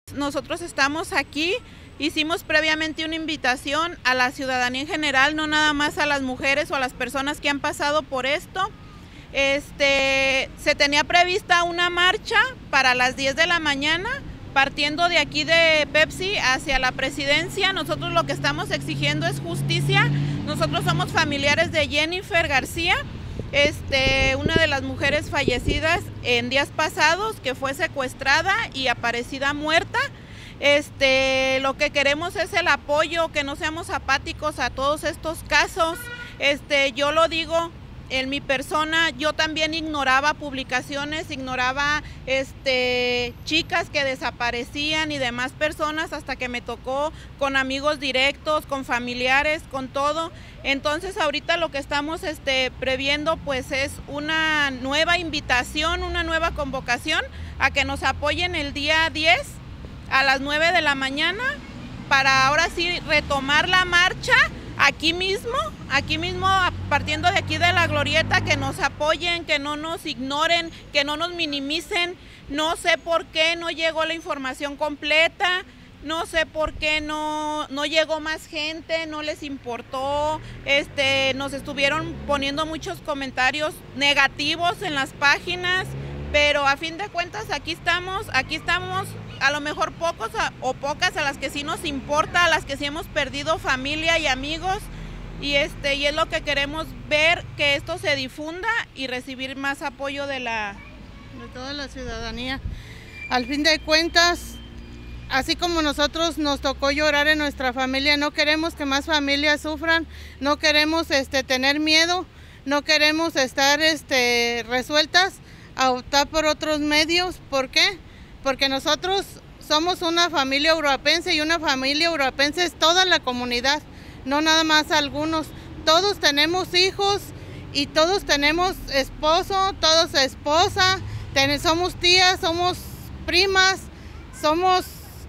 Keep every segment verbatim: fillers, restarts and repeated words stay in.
Nosotros estamos aquí, hicimos previamente una invitación a la ciudadanía en general, no nada más a las mujeres o a las personas que han pasado por esto. Este, se tenía prevista una marcha para las diez de la mañana, partiendo de aquí de Pepsi hacia la presidencia. Nosotros lo que estamos exigiendo es justicia. Nosotros somos familiares de Jennifer García, este, una de las mujeres fallecidas en días pasados, que fue secuestrada y aparecida muerta. Este, lo que queremos es el apoyo, que no seamos apáticos a todos estos casos. Este, yo lo digo en mi persona, yo también ignoraba publicaciones, ignoraba este, chicas que desaparecían y demás personas, hasta que me tocó con amigos directos, con familiares, con todo. Entonces ahorita lo que estamos este, previendo pues es una nueva invitación, una nueva convocación a que nos apoyen el día diez a las nueve de la mañana para ahora sí retomar la marcha. Aquí mismo, aquí mismo, partiendo de aquí de la glorieta, que nos apoyen, que no nos ignoren, que no nos minimicen. No sé por qué no llegó la información completa, no sé por qué no, no llegó más gente, no les importó. Este, nos estuvieron poniendo muchos comentarios negativos en las páginas, pero a fin de cuentas aquí estamos, aquí estamos. A lo mejor pocos a, o pocas a las que sí nos importa, a las que sí hemos perdido familia y amigos, y este y es lo que queremos ver, que esto se difunda y recibir más apoyo de la de toda la ciudadanía. Al fin de cuentas, así como nosotros nos tocó llorar en nuestra familia, no queremos que más familias sufran, no queremos este tener miedo, no queremos estar este resueltas a optar por otros medios. ¿Por qué? Porque nosotros somos una familia uruapense, y una familia uruapense es toda la comunidad, no nada más algunos. Todos tenemos hijos y todos tenemos esposo, todos esposa, ten, somos tías, somos primas, somos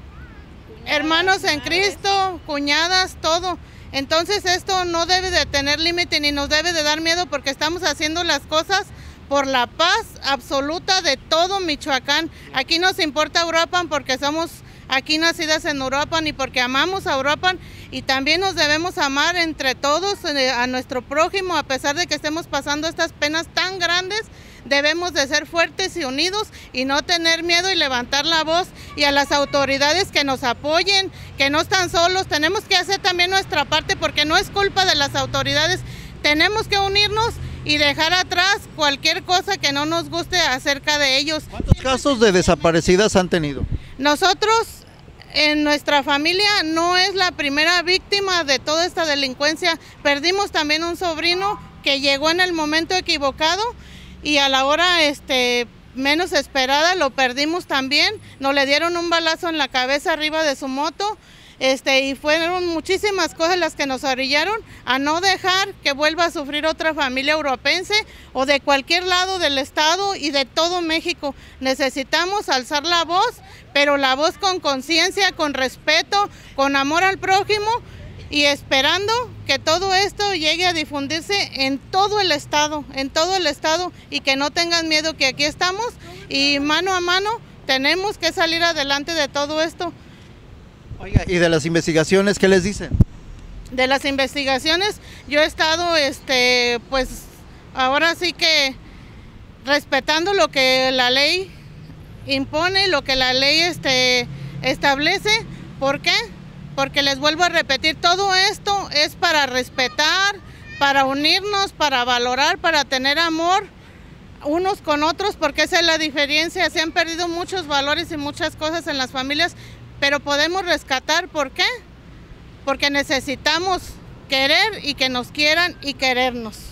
hermanos en Cristo, cuñadas, todo. Entonces esto no debe de tener límite ni nos debe de dar miedo, porque estamos haciendo las cosas por la paz absoluta de todo Michoacán. Aquí nos importa Uruapan porque somos aquí nacidas en Uruapan y porque amamos a Uruapan, y también nos debemos amar entre todos a nuestro prójimo. A pesar de que estemos pasando estas penas tan grandes, debemos de ser fuertes y unidos y no tener miedo y levantar la voz, y a las autoridades que nos apoyen, que no están solos. Tenemos que hacer también nuestra parte, porque no es culpa de las autoridades. Tenemos que unirnos y dejar atrás cualquier cosa que no nos guste acerca de ellos. ¿Cuántos casos de desaparecidas han tenido? Nosotros, en nuestra familia, no es la primera víctima de toda esta delincuencia. Perdimos también un sobrino que llegó en el momento equivocado y a la hora este, menos esperada lo perdimos también. Nos le dieron un balazo en la cabeza arriba de su moto. Este, y fueron muchísimas cosas las que nos orillaron a no dejar que vuelva a sufrir otra familia uruapense o de cualquier lado del estado y de todo México. Necesitamos alzar la voz, pero la voz con conciencia, con respeto, con amor al prójimo, y esperando que todo esto llegue a difundirse en todo el estado, en todo el estado, y que no tengan miedo, que aquí estamos y mano a mano tenemos que salir adelante de todo esto. Oiga, ¿y de las investigaciones qué les dicen? De las investigaciones, yo he estado, este, pues, ahora sí que respetando lo que la ley impone, lo que la ley este, establece. ¿Por qué? Porque les vuelvo a repetir, todo esto es para respetar, para unirnos, para valorar, para tener amor unos con otros, porque esa es la diferencia. Se han perdido muchos valores y muchas cosas en las familias, pero podemos rescatar. ¿Por qué? Porque necesitamos querer y que nos quieran y querernos.